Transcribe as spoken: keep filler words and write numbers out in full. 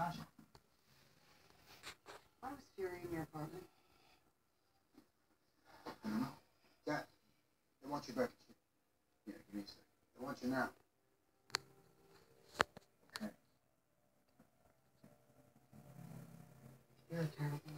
Sasha. Why was Fury in your apartment? Mm-hmm. Dad, they want you back. Yeah, give me a second. They want you now. Okay. You're a terrible